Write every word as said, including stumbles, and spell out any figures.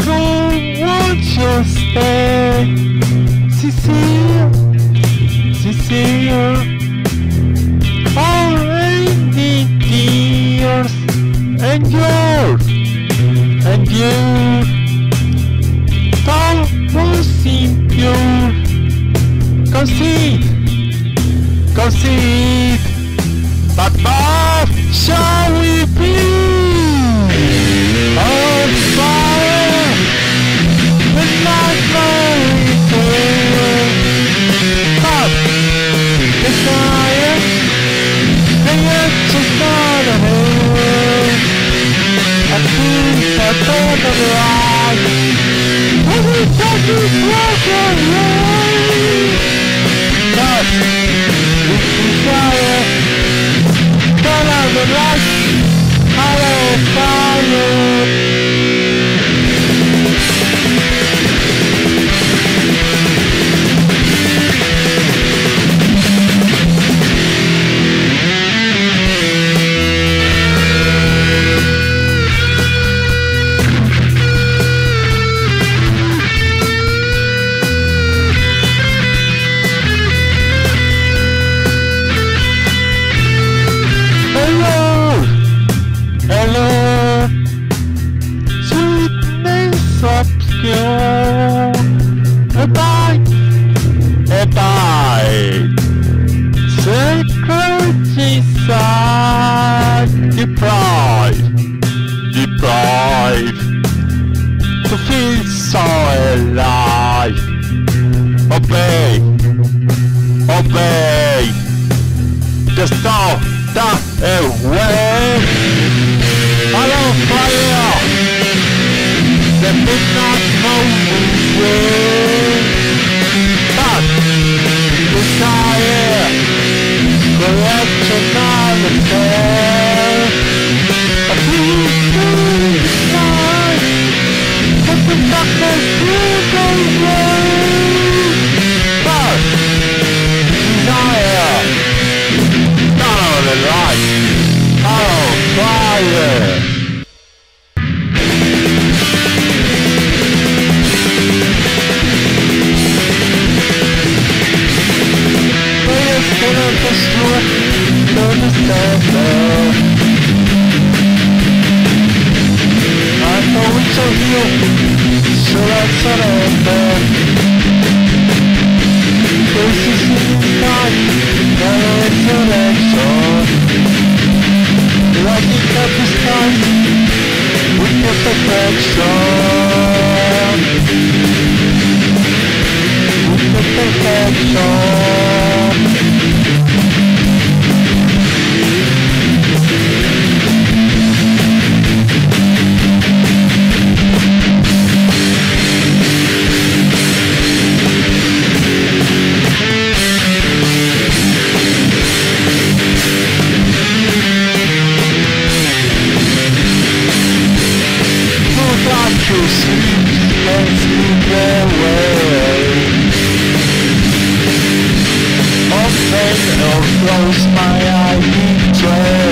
Come, won't you stay? Cecilia, Cecilia. All rainy tears and yours and you. Thou was impure. Concede, concede. But what shall we be? On fire, the night very clear. But desire, the edge is not a hill. I think I thought of life. But it doesn't walk away. But with desire, turn on the lights, I will fire. Obscure. Abide, abide. Sacred inside, deprived, deprived. To feel so alive. Obey, obey. Just stop that away. Hello, fire. The midnight moon will but desire correction of the fair. A peaceful night, but the darkness will go away. But desire, follow the light, follow fire. I know it's so here, so I surrender. This is in night, the resurrection. Lighting up the sky with your perfection. With your perfection. To sleep and sleep away. Open or close my eye, betray.